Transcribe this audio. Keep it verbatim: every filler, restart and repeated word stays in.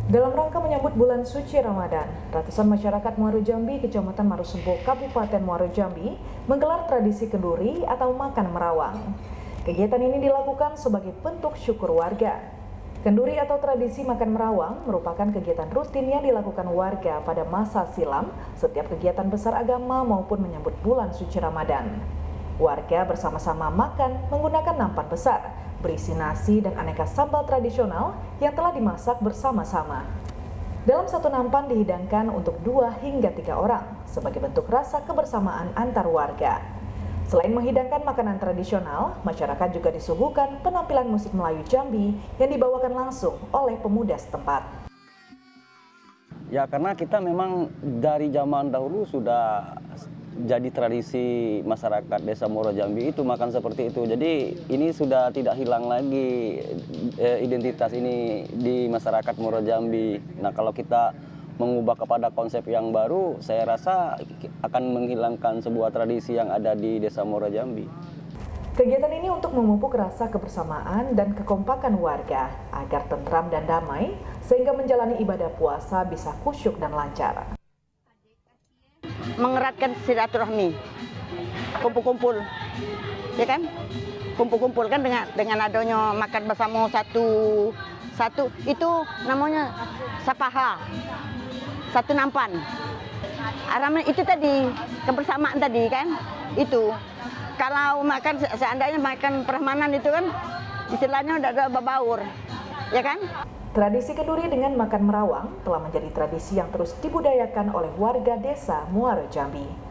Dalam rangka menyambut bulan suci Ramadan, ratusan masyarakat Muaro Jambi, Kecamatan Marosembo, Kabupaten Muaro Jambi, menggelar tradisi kenduri atau makan merawang. Kegiatan ini dilakukan sebagai bentuk syukur warga. Kenduri atau tradisi makan merawang merupakan kegiatan rutin yang dilakukan warga pada masa silam setiap kegiatan besar agama maupun menyambut bulan suci Ramadan. Warga bersama-sama makan menggunakan nampan besar, berisi nasi dan aneka sambal tradisional yang telah dimasak bersama-sama. Dalam satu nampan dihidangkan untuk dua hingga tiga orang sebagai bentuk rasa kebersamaan antar warga. Selain menghidangkan makanan tradisional, masyarakat juga disuguhkan penampilan musik Melayu Jambi yang dibawakan langsung oleh pemuda setempat. Ya, karena kita memang dari zaman dahulu sudah jadi tradisi masyarakat Desa Muaro Jambi itu makan seperti itu. Jadi ini sudah tidak hilang lagi eh, identitas ini di masyarakat Muaro Jambi. Nah, kalau kita mengubah kepada konsep yang baru, saya rasa akan menghilangkan sebuah tradisi yang ada di Desa Muaro Jambi. Kegiatan ini untuk memupuk rasa kebersamaan dan kekompakan warga agar tentram dan damai sehingga menjalani ibadah puasa bisa khusyuk dan lancar. Mengeratkan silaturahmi, kumpul-kumpul, ya kan? Kumpul-kumpul kan dengan dengan adanya makan bersama satu satu itu namanya sapaha, satu nampan. Araman itu tadi kebersamaan tadi kan? Itu kalau makan seandainya makan permanan itu kan istilahnya udah ada babaur, ya kan? Tradisi kenduri dengan makan merawang telah menjadi tradisi yang terus dibudayakan oleh warga Desa Muaro Jambi.